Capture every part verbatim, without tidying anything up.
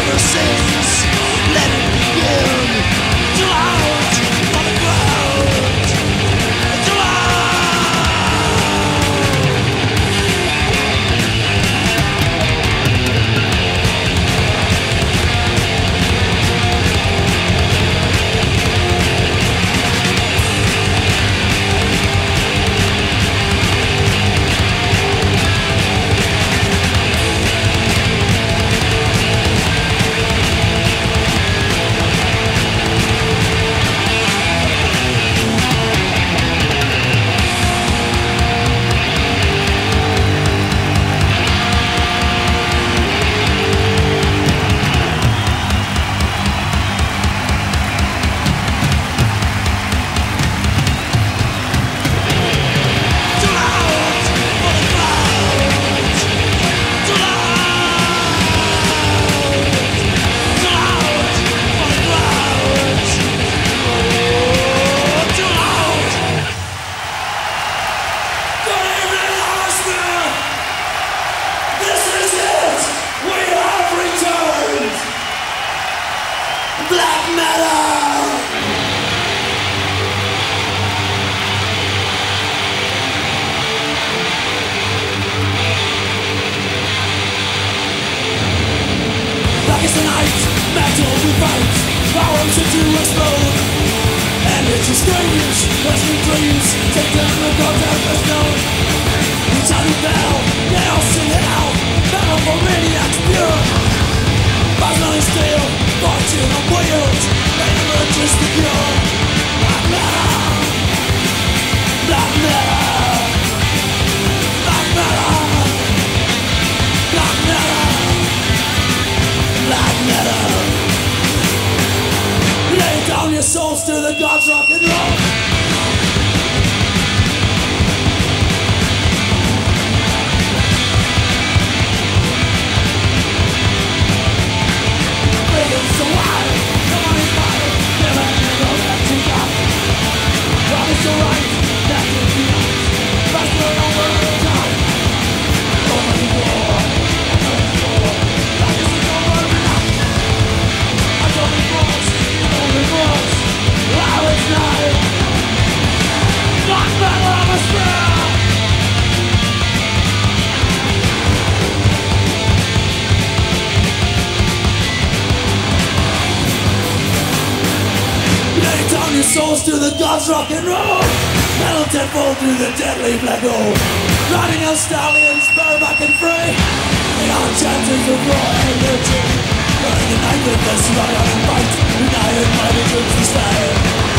souls to the gods rock and roll. Metal tenfold through the deadly black hole. Riding on stallions, bareback and free. The odd chances of raw energy. Burning the night with us, right on and fight. United by the goods to stay.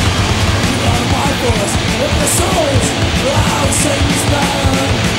You are my force, with the souls, loud Satan's band.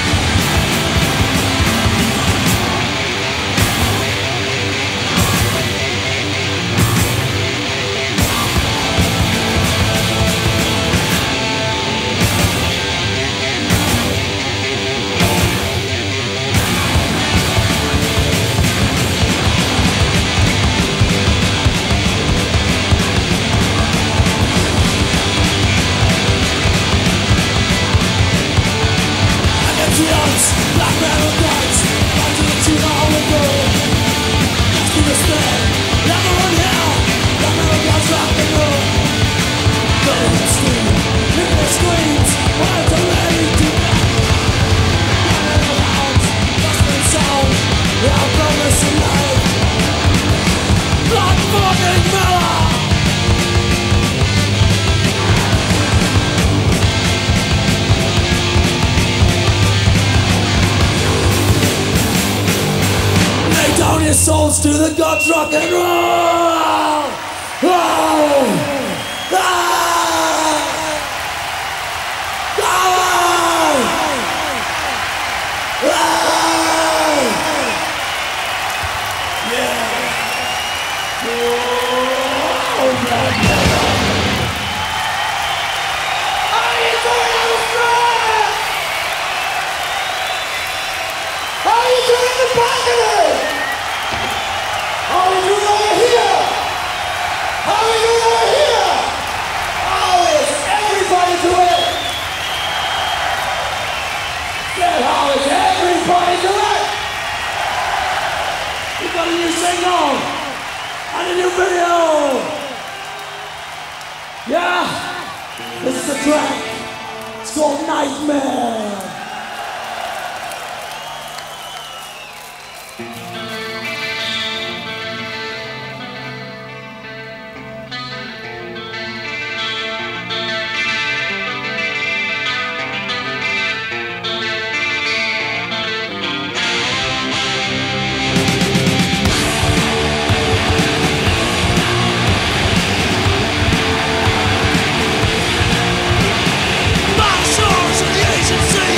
Souls to the gods, rock and roll! Oh! Ah! Oh! Ah! Yeah! Oh, black metal! How are you doing, Australia? How are you doing in the balcony? How are you doing over here? How are you doing over here? video! Yeah! This is a track. It's called Nightmare. My source of the agency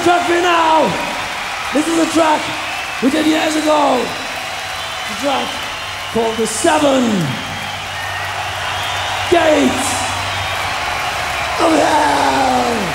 a track for you now. This is a track we did years ago. It's a track called The Seven Gates of Hell.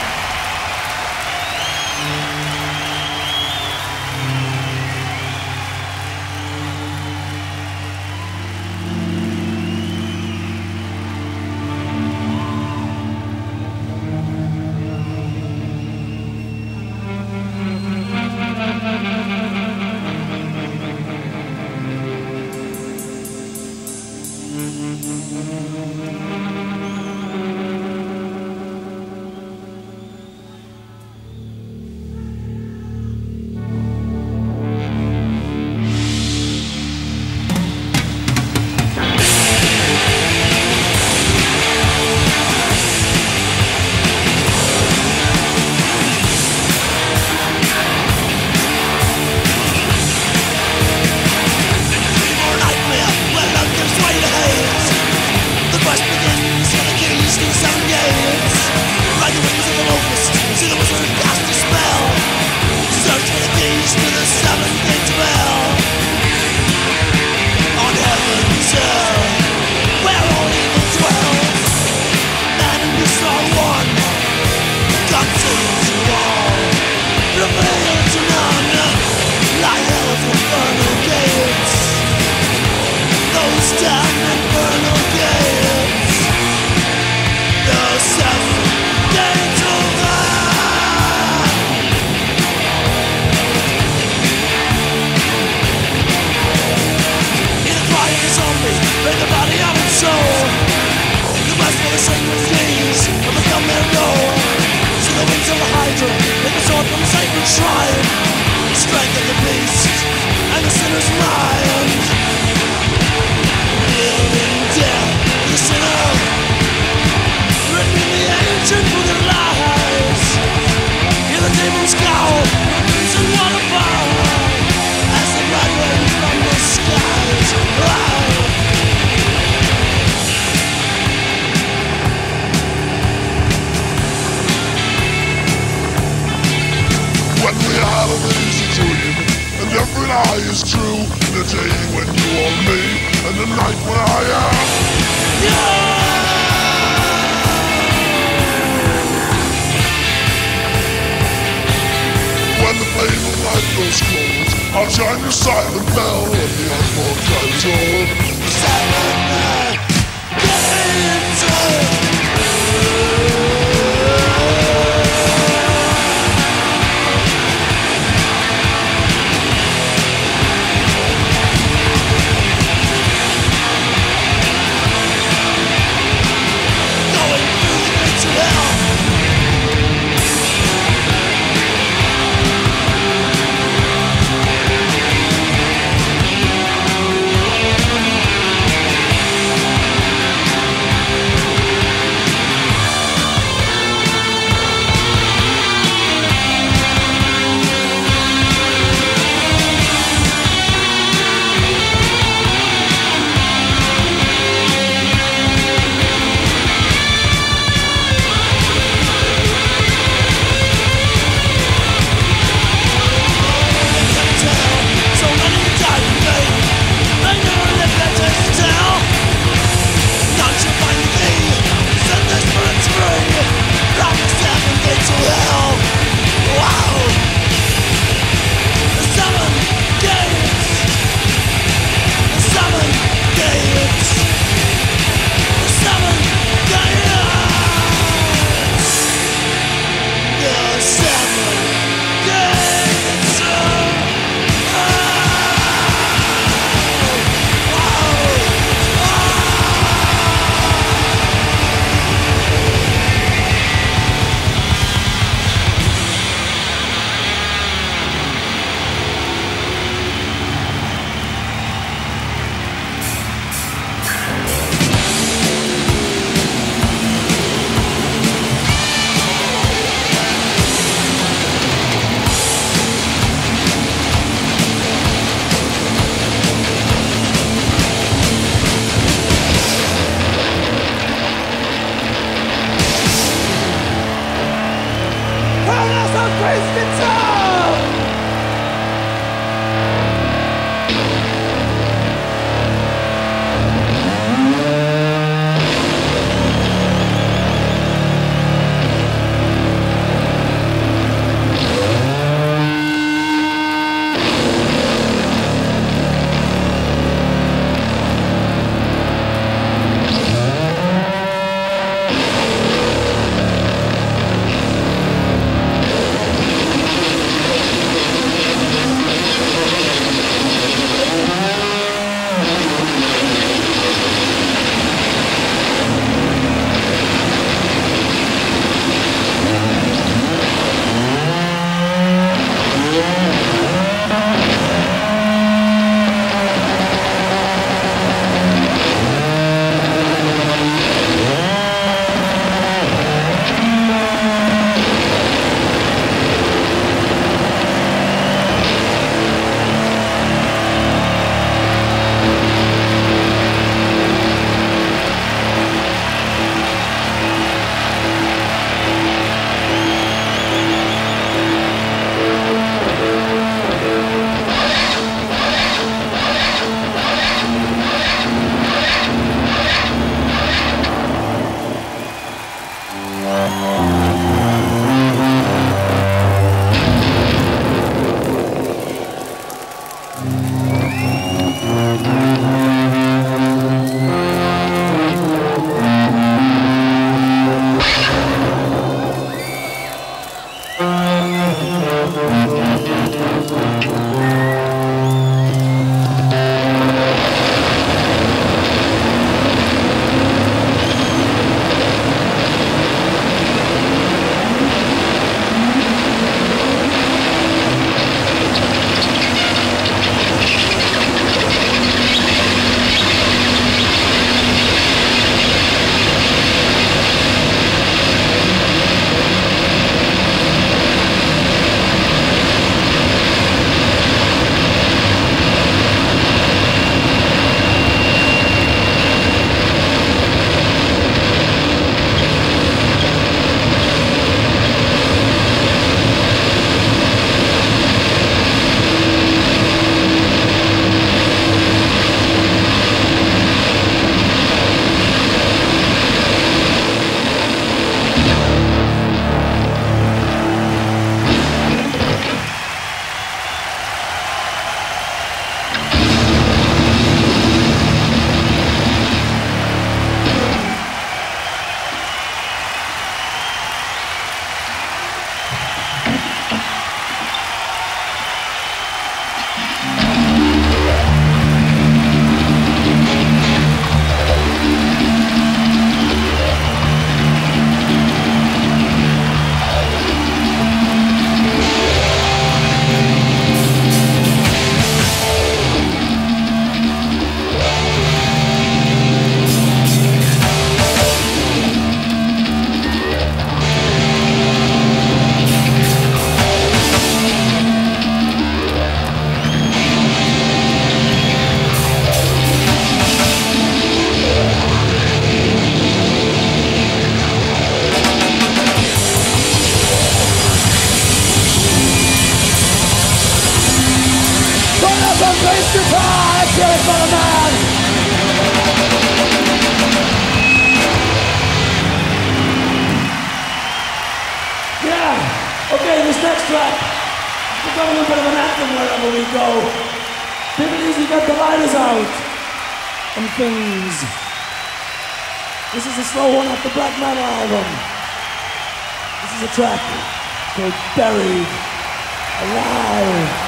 Yeah. Okay, this next track, we've got a little bit of an anthem wherever we go. People usually get the lighters out and things. This is a slow one off the Black Metal album. This is a track called Buried Alive.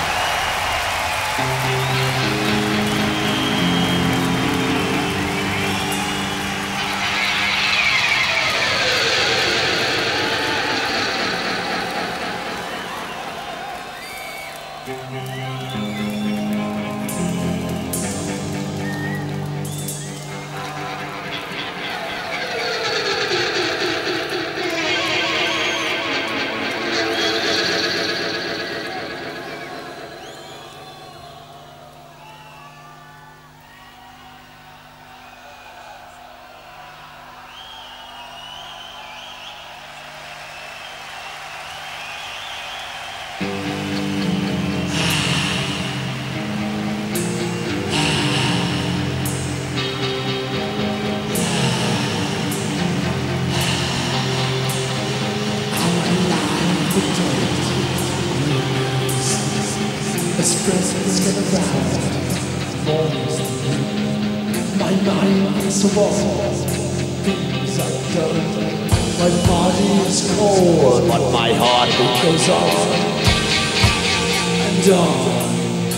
My mind is warm, things are done. My body is cold, but my heart goes on and on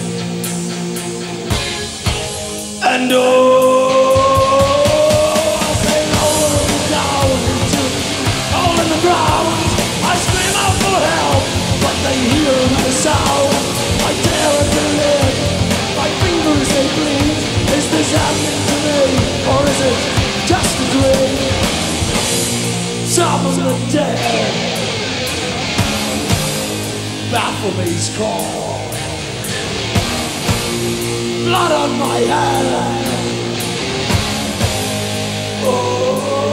and on. I say lower and down into all in the ground. I scream out for help, but they hear my sound. I dare to live, my fingers they bleed. Is this happening to me, or is it just a dream? Some of the dead Baphomet's call. Blood on my hand. Oh.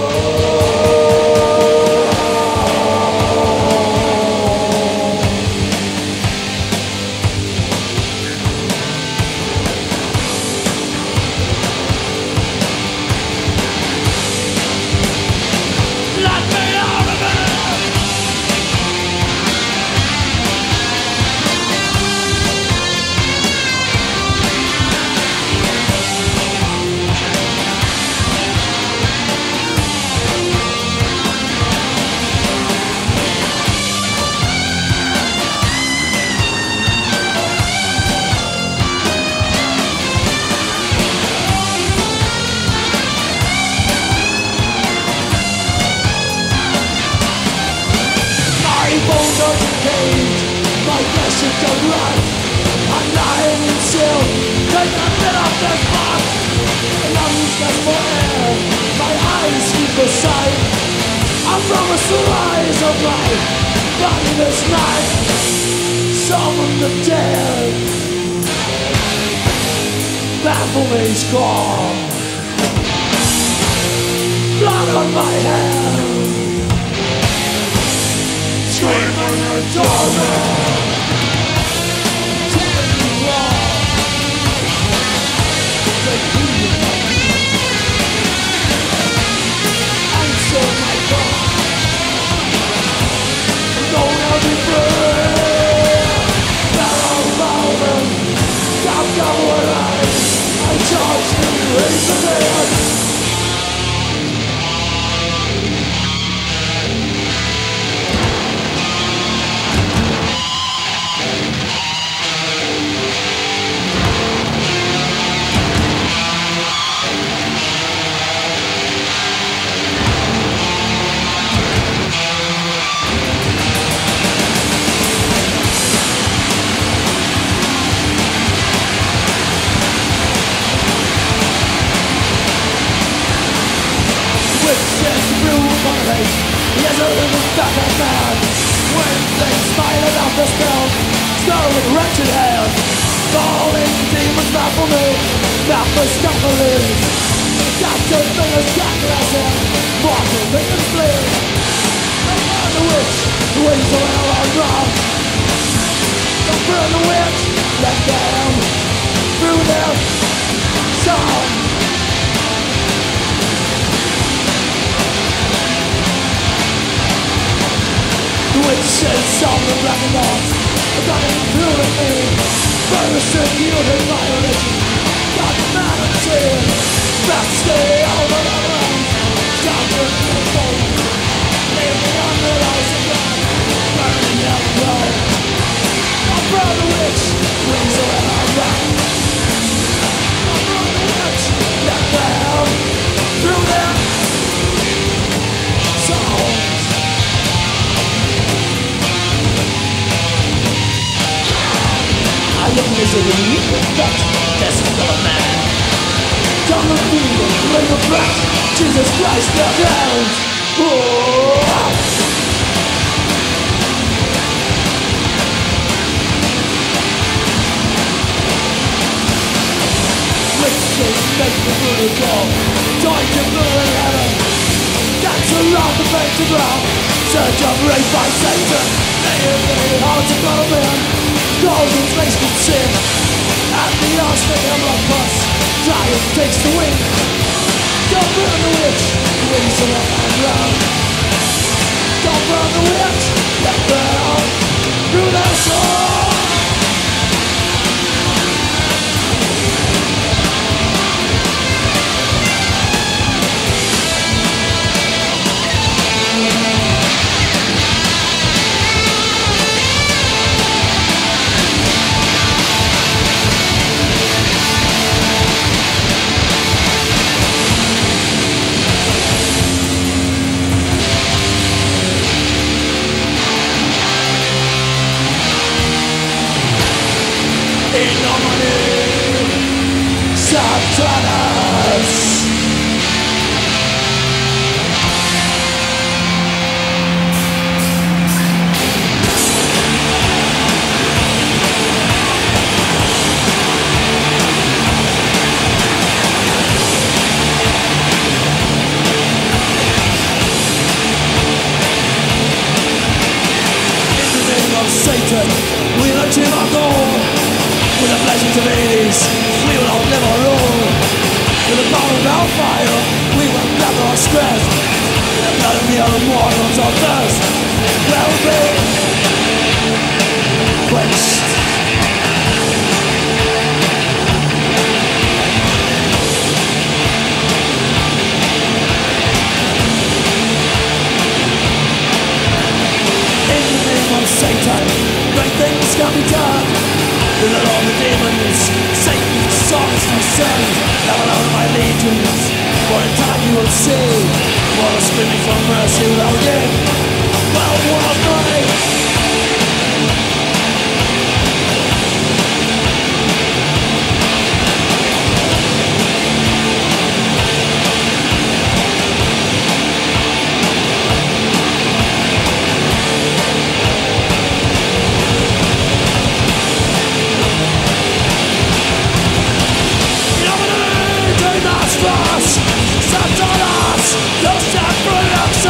My flesh is done right. I'm lying in chill. Take a bit off this box. My lungs gasp for air. My eyes keep the sight. I promise the rise of my body this night. Summon the dead. Baphomet's gone. Blood on my hand. Screaming and torment. Tearing you off. Answer my call. No one will be free. Barrel rolling. Down down eyes. I charge the race of death. Yes, a little stuck man. When they smiled off the spell, skull with wretched hand. Falling demons baffle me, not the scuffling. Doctor fingers got glass in, mortal fingers split. The burn the witch, the wings of hell are wrong. Don't burn the witch, let them through their song. The Shades on the black and white, I got it through with me. Ferguson, you hit my religion. Got the man and sin. Back stay all around. Down to the phone. Leave me on the lights of God. Burning down the road. I'm from the witch. Wings around our back. I'm from the witch. Let the hell through them songs. I look misery, but that's still a man. Come and feel it, bring your breath. Jesus Christ, the ground. Oh. Witches make the bully go. Join the bully heaven. Dance around the face of ground. Search of rape by Satan. Nail the hearts of God of man. Golden face with sin. At the arse they have a bus. Giant takes the wing. Don't burn the witch. Wings are up and round. Don't burn the witch. Let burn through their soul. Satanás. In the name of Satan, we will achieve our goal. With the pleasures of Hades, we will outlive our own. With the power of hellfire, we will gather our strength. With the blood of the other mortals, our thirst will be quenched. In the name of Satan, great things can be done. With all the demons, Satan's song is concerned. Level out my legions, for in time you will see. What a screaming for mercy will give. Well, what a praise. Satanás, los sacros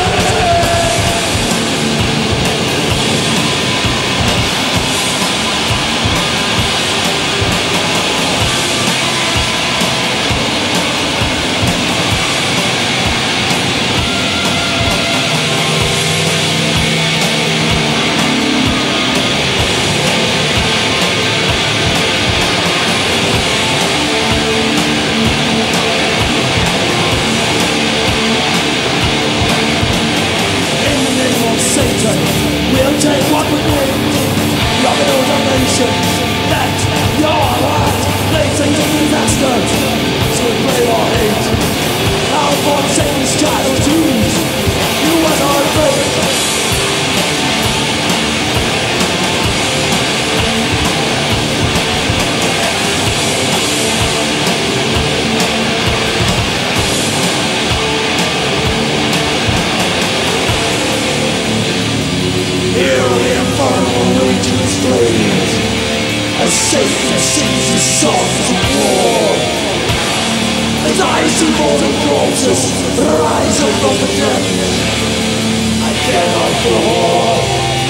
Satan sings his songs of war. As I see mortal corpses rising from the dead, I cannot go on.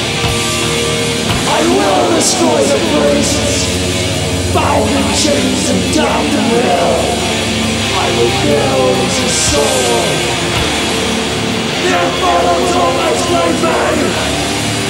I will destroy the priests, bound in chains and damned in hell. I will build his soul. The immortals always play me.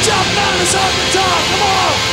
Jump Madness on guitar, come on!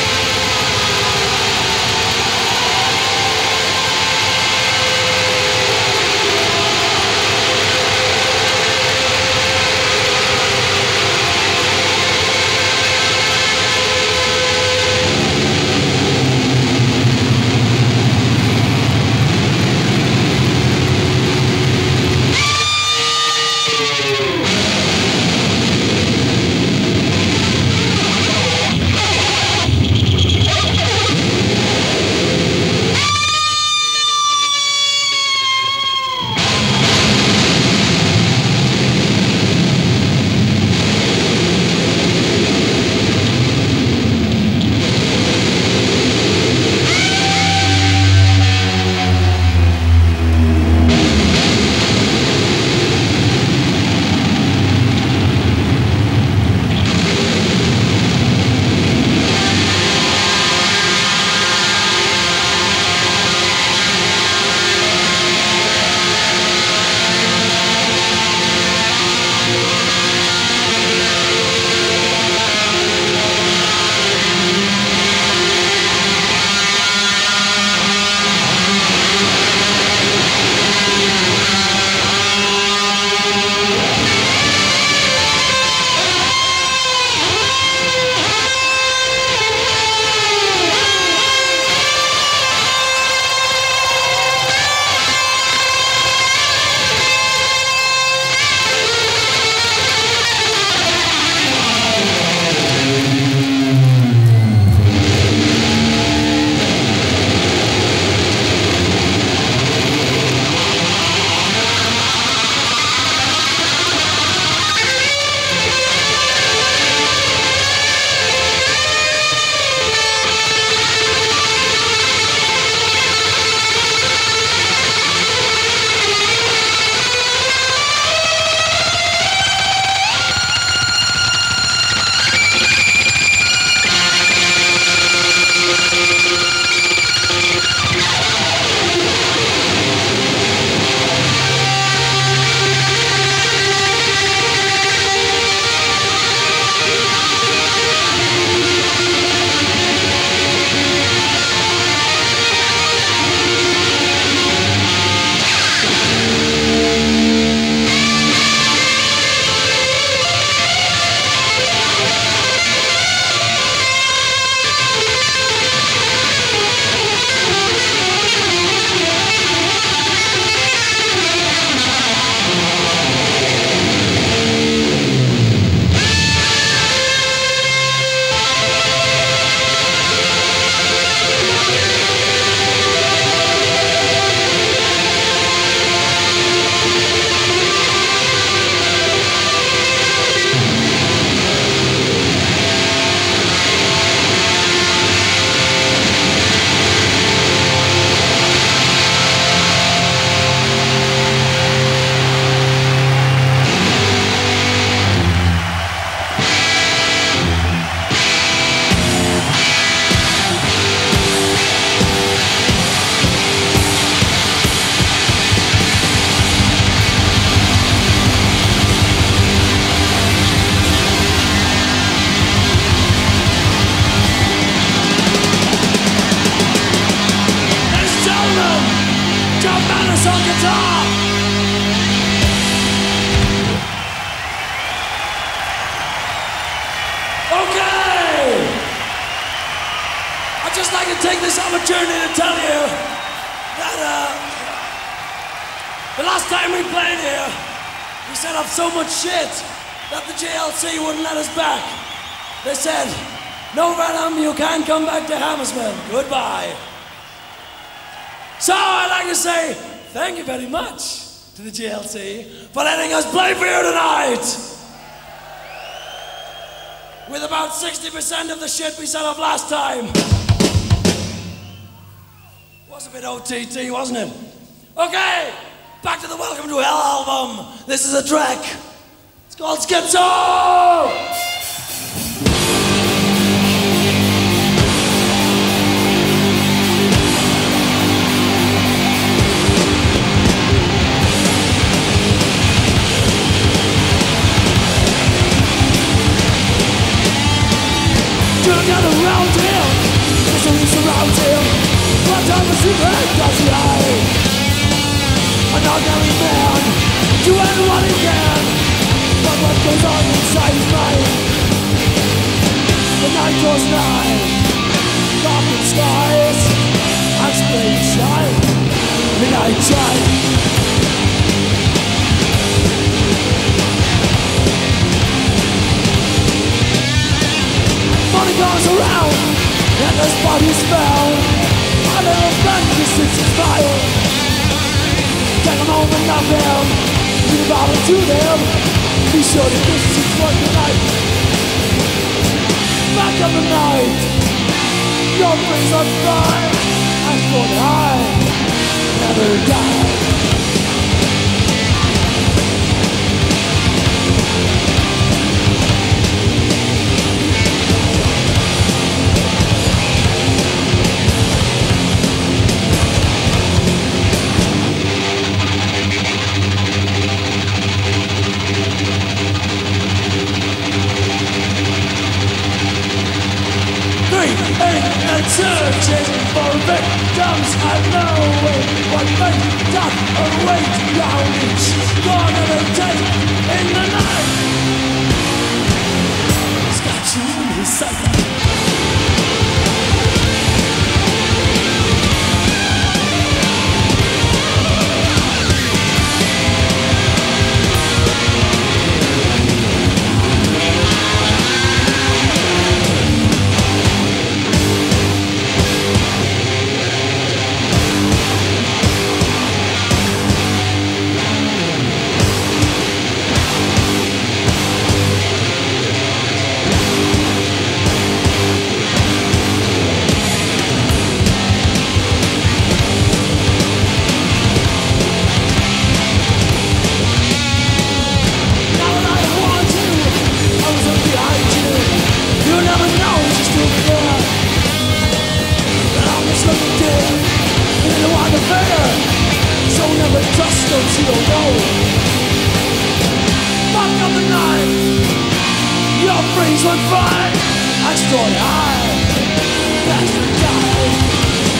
just like to take this opportunity to tell you that uh, the last time we played here, we set up so much shit that the J L C wouldn't let us back. They said, no Venom, you can't come back to Hammersmith. Goodbye. So I'd like to say thank you very much to the J L C for letting us play for you tonight. With about sixty percent of the shit we set up last time. Was a bit O T T, wasn't it? Okay, back to the Welcome to Hell album. This is a track. It's called Schizo! Turn gather around him, misery surrounds him. What time is it that does he hide? An ordinary man, doing what he can, but what goes on inside his mind? The night draws nigh, darkened skies, and spring shine, midnight shine. Money goes around, and there's bodies found. A little friend who sits and smiles. Take them home and love them, be devoted to them. Be sure that this is for tonight. Back of the night, your brains on fire, and for the eye, never die. And searching for victims and knowing what fate doth await round each corner of day in the night. He's got you in his sight. Trust those you don't know. Back of the night, your brains went fine. I stood high, as you died.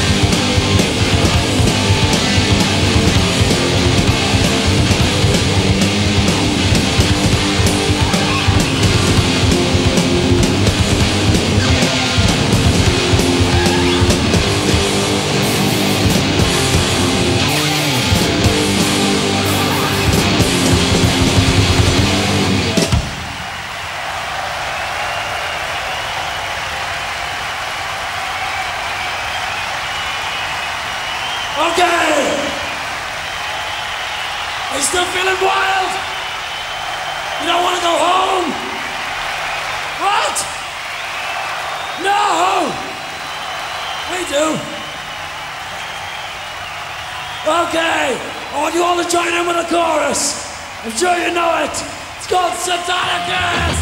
Okay! Are you still feeling wild? You don't want to go home? What? No! We do. Okay, I want you all to join in with the chorus. I'm sure you know it. It's called Satanicus!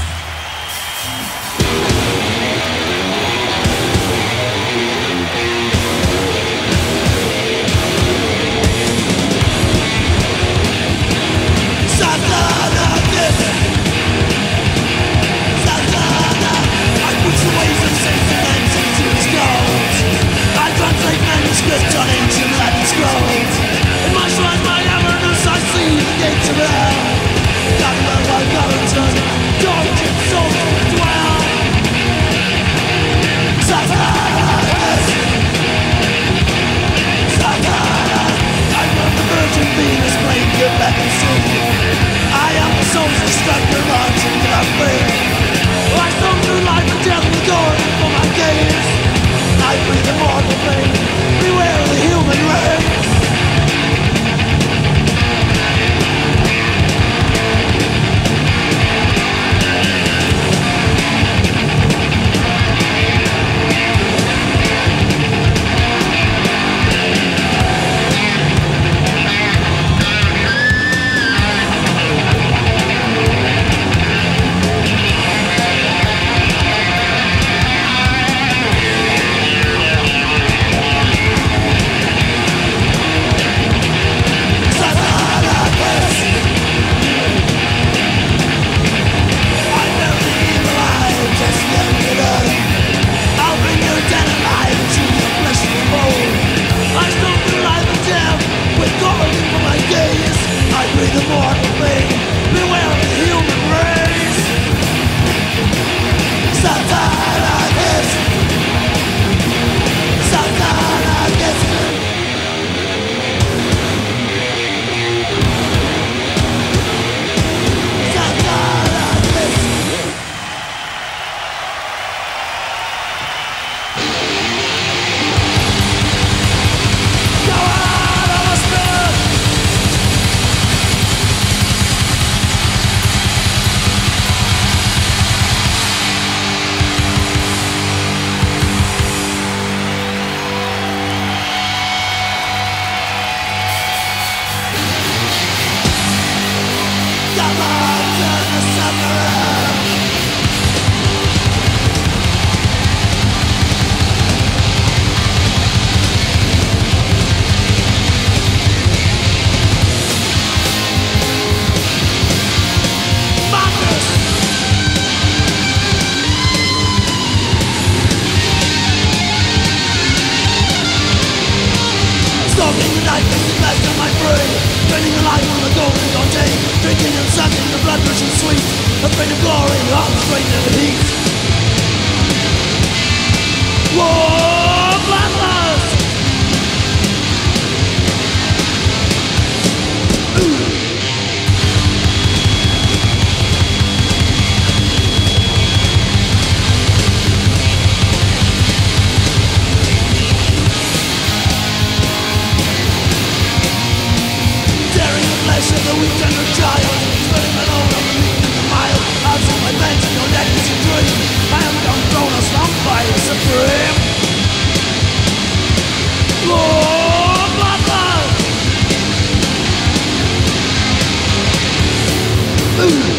Manuscript on ancient Latin scrolls. In my shrine, my avernus, I see the gates of hell. God, well, well, God, Drinking and sucking the blood rushing sweet, afraid of glory, hearts afraid of the heat. Whoa, bloodlust! Ooh. Of the weak and the child, spreading alone on the meek and the mild. I've seen my veins and your neck is a dream. I am down thrown or slumped by the supreme. Lord, bloodlust. Ooh.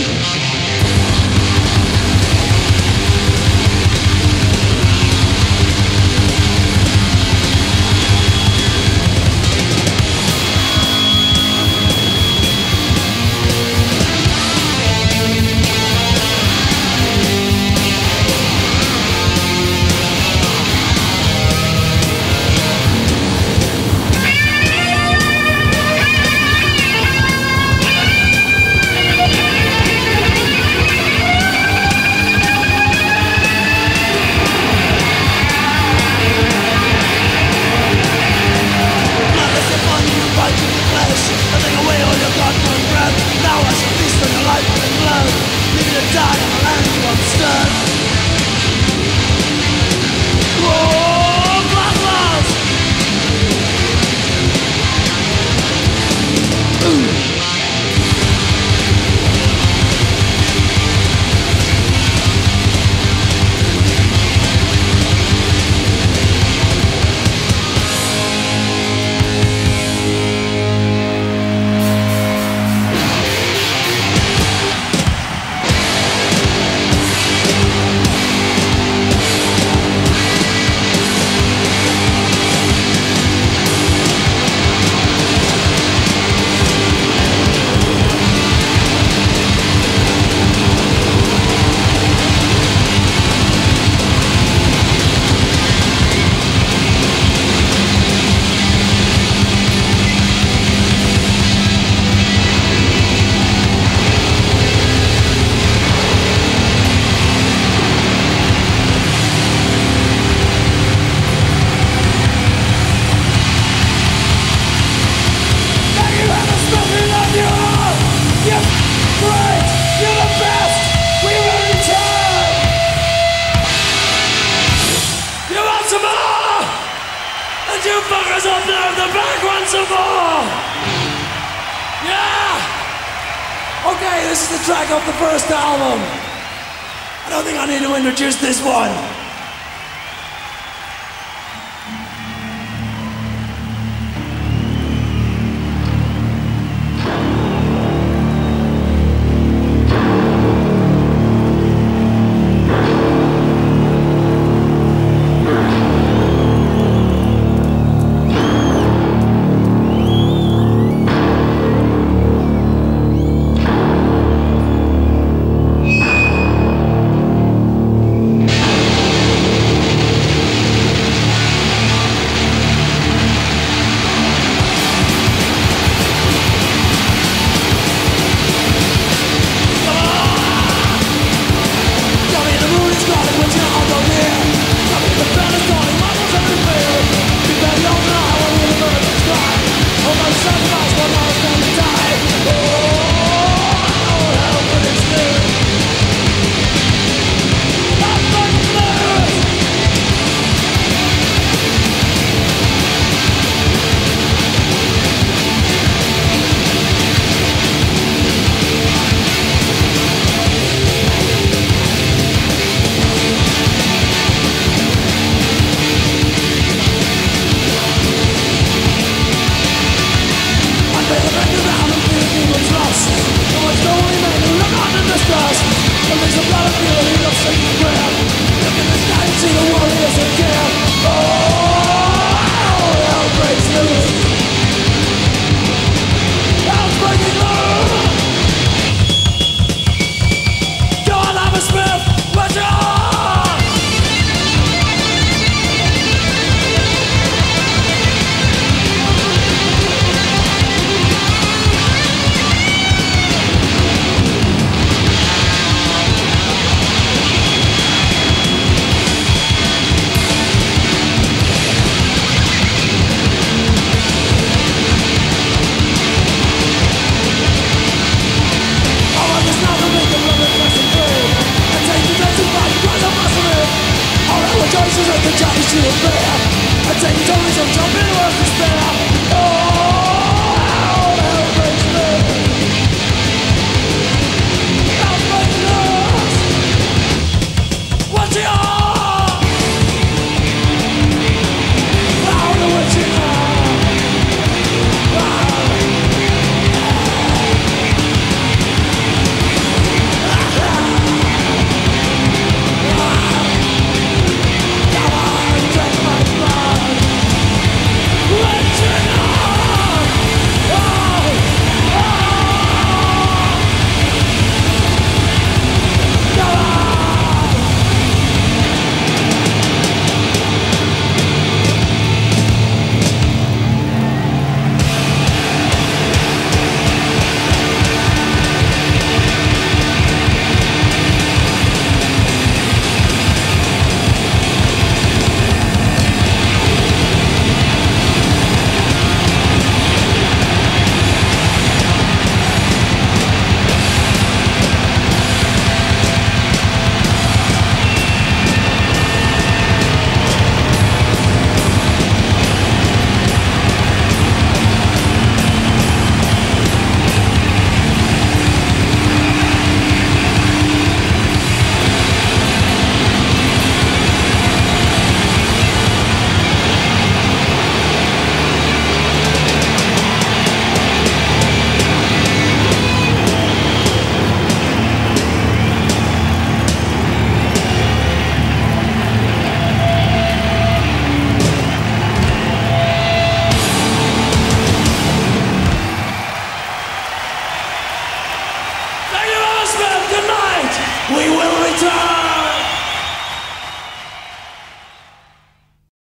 Okay, this is the track off the first album. I don't think I need to introduce this one. Just like the Chinese to the fair I take totally some jumping worth despair. Oh,